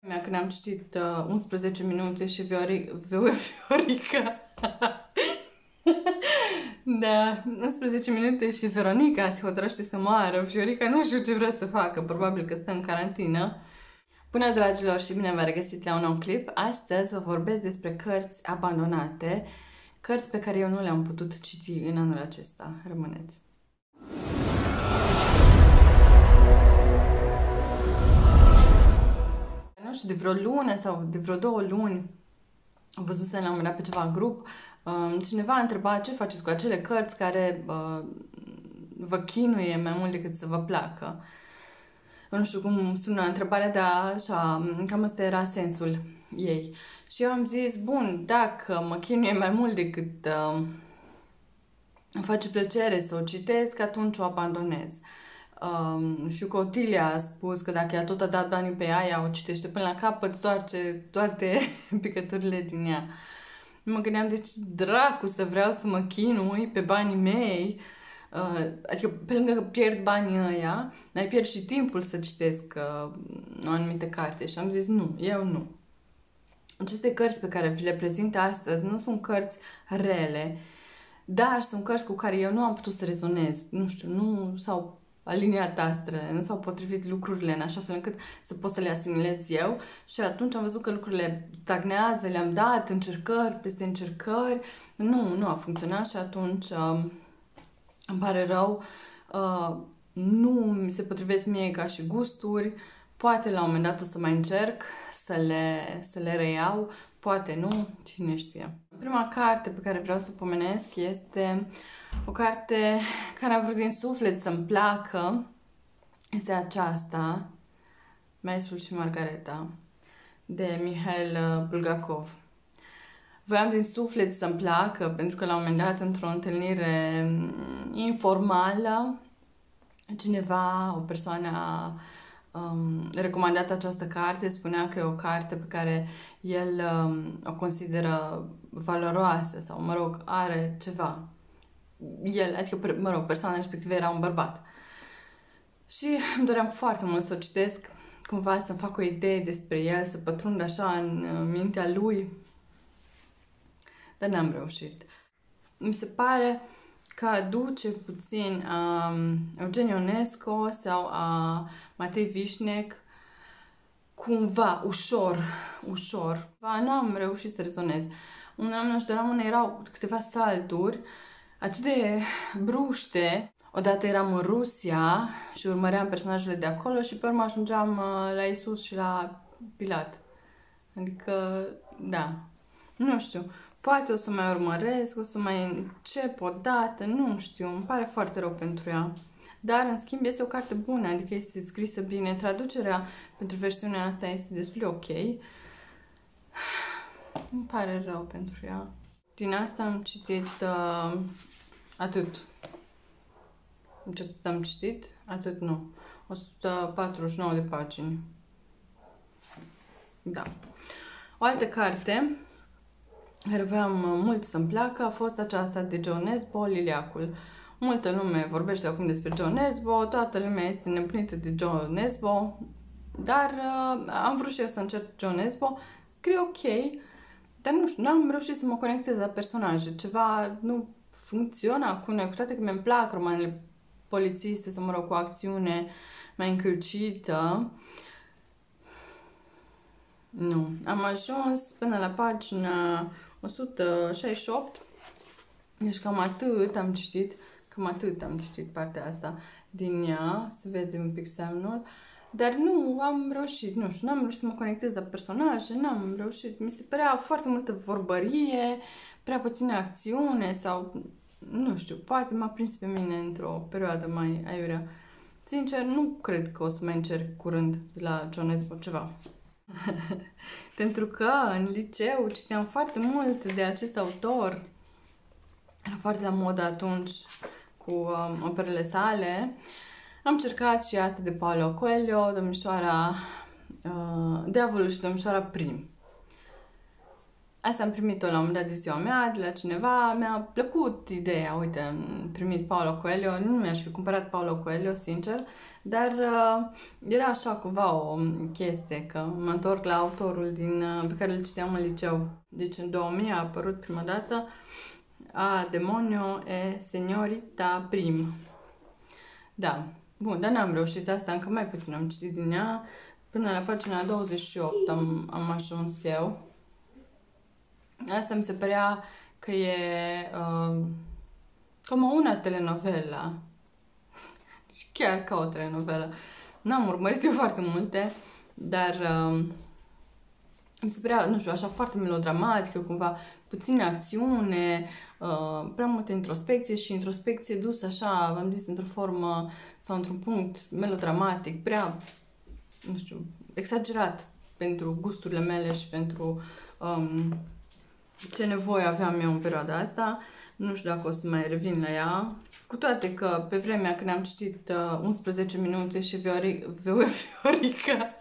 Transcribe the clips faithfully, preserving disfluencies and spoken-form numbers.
Când am citit uh, unsprezece minute și Viori... Viorica... Da, unsprezece minute și Veronica se hotărăște să moară. Viorica nu știu ce vrea să facă, probabil că stă în carantină. Bună, dragilor, și bine v-am regăsit la un nou clip. Astăzi vă vorbesc despre cărți abandonate, cărți pe care eu nu le-am putut citi în anul acesta. Rămâneți! Nu știu, de vreo lună sau de vreo două luni am văzut să l-am dat pe ceva în grup. Cineva a întrebat ce faceți cu acele cărți care uh, vă chinuie mai mult decât să vă placă. Nu știu cum sună întrebarea, dar așa, cam asta era sensul ei. Și eu am zis, bun, dacă mă chinuie mai mult decât uh, îmi face plăcere să o citesc, atunci o abandonez. Um, și că Otilia a spus că dacă ea tot a dat banii pe ea, ea o citește până la capăt, stoarce toate picăturile din ea. Mă gândeam, deci dracu să vreau să mă chinui pe banii mei, uh, adică pe lângă că pierd banii ăia, mai pierd și timpul să citesc uh, o anumită carte. Și am zis, nu, eu nu. Aceste cărți pe care vi le prezint astăzi nu sunt cărți rele, dar sunt cărți cu care eu nu am putut să rezonez. Nu știu, nu s-au aliniat astrele, nu s-au potrivit lucrurile în așa fel încât să pot să le asimilez eu. Și atunci am văzut că lucrurile stagnează, le-am dat încercări peste încercări. Nu, nu a funcționat și atunci uh, îmi pare rău. Uh, nu mi se potrivesc mie ca și gusturi. Poate la un moment dat o să mai încerc să le, să le reiau. Poate nu, cine știe. Prima carte pe care vreau să o pomenesc este o carte care am vrut din suflet să-mi placă. Este aceasta, Maestrul și Margareta, de Mihail Bulgakov. Voiam din suflet să-mi placă, pentru că la un moment dat, într-o întâlnire informală, cineva, o persoană a um, recomandat această carte, spunea că e o carte pe care el um, o consideră valoroasă sau, mă rog, are ceva. El, adică, mă rog, persoana respectivă era un bărbat. Și îmi doream foarte mult să o citesc, cumva să-mi fac o idee despre el, să pătrund așa în mintea lui, dar n-am reușit. Mi se pare că aduce puțin a Eugen Ionesco sau a Matei Vișnec, cumva, ușor, ușor. N-am reușit să rezonez. Un am își doream, unde erau câteva salturi atât de bruște. Odată eram în Rusia și urmăream personajele de acolo și pe urmă ajungeam la Isus și la Pilat. Adică, da, nu știu, poate o să mai urmăresc, o să mai încep o dată, nu știu, îmi pare foarte rău pentru ea. Dar, în schimb, este o carte bună, adică este scrisă bine, traducerea pentru versiunea asta este destul de ok. Îmi pare rău pentru ea. Din asta am citit uh, atât. Ce am citit? Atât nu. o sută patruzeci și nouă de pagini. Da. O altă carte care voiam mult să-mi placă a fost aceasta de John Nesbo, Liliacul. Multă lume vorbește acum despre John Nesbo, toată lumea este nebunită de John Nesbo, dar uh, am vrut și eu să încerc John Nesbo. Scrie ok, dar nu știu, nu am reușit să mă conectez la personaje. Ceva nu funcționa cu noi, cu toate că mi-mi plac romanele polițiste, să mă rog, cu acțiune mai încălcită. Nu. Am ajuns până la pagina o sută șaizeci și opt. Deci cam atât am citit. Cam atât am citit partea asta din ea. Se vede un pic semnul. Dar nu am reușit, nu știu, n-am reușit să mă conectez la personaje, n-am reușit. Mi se părea foarte multă vorbărie, prea puțină acțiune sau, nu știu, poate m-a prins pe mine într-o perioadă mai aiurea. Sincer, nu cred că o să mai încerc curând la John Nesbo ceva. Pentru că în liceu citeam foarte mult de acest autor. Era foarte la modă atunci cu um, operele sale. Am încercat și asta de Paulo Coelho, Domnișoara uh, Diavolul și Domnișoara Prim. Asta am primit-o la un moment dat de ziua mea, de la cineva, mi-a plăcut ideea, uite, am primit Paulo Coelho, nu mi-aș fi cumpărat Paulo Coelho, sincer, dar uh, era așa cumva o chestie, că mă întorc la autorul din, uh, pe care îl citeam în liceu. Deci în două mii a apărut prima dată A Demonio e Signorita Prim. Da, bun, dar n-am reușit asta, încă mai puțin am citit din ea, până la pagina douăzeci și opt am, am ajuns eu. Asta mi se părea că e uh, cum una telenovelă. Deci chiar ca o telenovelă. N-am urmărit eu foarte multe, dar uh, mi se părea, nu știu, așa foarte melodramatică, cumva puțină acțiune, uh, prea multă introspecție și introspecție dusă așa, v-am zis, într-o formă sau într-un punct melodramatic, prea, nu știu, exagerat pentru gusturile mele și pentru um, ce nevoie aveam eu în perioada asta. Nu știu dacă o să mai revin la ea. Cu toate că pe vremea când am citit uh, unsprezece minute și Viorica... Viorica...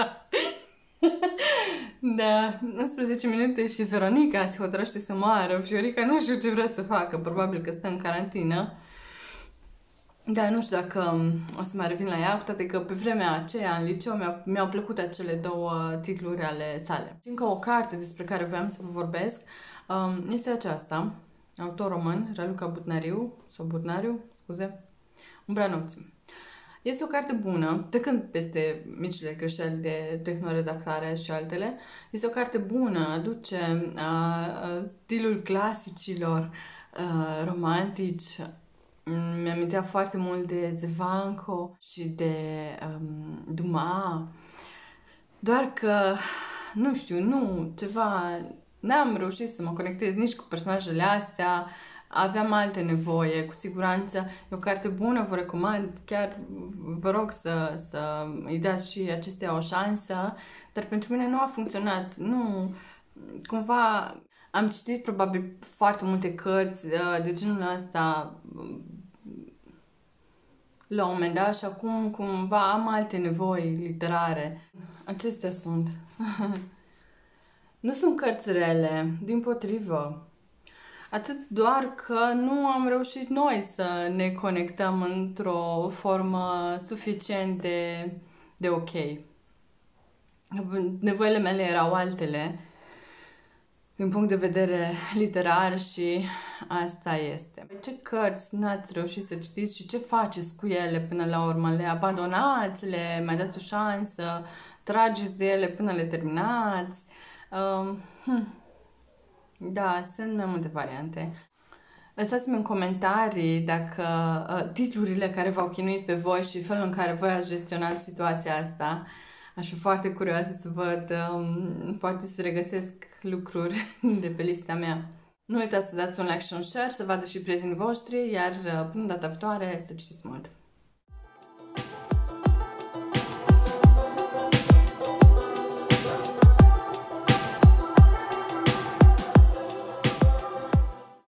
da, unsprezece minute și Veronica se hotărăște să moară. Viorica nu știu ce vrea să facă, probabil că stă în carantină. Da, nu știu dacă o să mai revin la ea, cu toate că pe vremea aceea, în liceu, mi-au, mi-au plăcut acele două titluri ale sale. Încă o carte despre care voiam să vă vorbesc este aceasta, autor român, Raluca Butnariu, sau Butnariu, scuze, Umbra nopții. Este o carte bună, trecând peste micile greșeli de tehnoredactare și altele, este o carte bună, aduce a, a, stilul clasicilor a, romantici. Mi-amintea foarte mult de Zevanco și de um, Dumas, doar că, nu știu, nu, ceva, n-am reușit să mă conectez nici cu personajele astea, aveam alte nevoie, cu siguranță, e o carte bună, vă recomand, chiar vă rog să, să îi dați și acestea o șansă, dar pentru mine nu a funcționat, nu, cumva... Am citit probabil foarte multe cărți de genul ăsta la un moment dat și acum cumva am alte nevoi literare. Acestea sunt. Nu sunt cărți rele, dimpotrivă. Atât doar că nu am reușit noi să ne conectăm într-o formă suficient de, de ok. Nevoile mele erau altele din punct de vedere literar și asta este. Ce cărți n-ați reușit să citiți și ce faceți cu ele până la urmă? Le abandonați, le mai dați o șansă, trageți de ele până le terminați? Um, hm. Da, sunt mai multe variante. Lăsați-mi în comentarii dacă uh, titlurile care v-au chinuit pe voi și felul în care voi ați gestionat situația asta. Aș fi foarte curioasă să văd, um, poate să regăsesc lucruri de pe lista mea. Nu uitați să dați un like și un share, să vadă și prietenii voștri, iar uh, până data viitoare să citiți mult!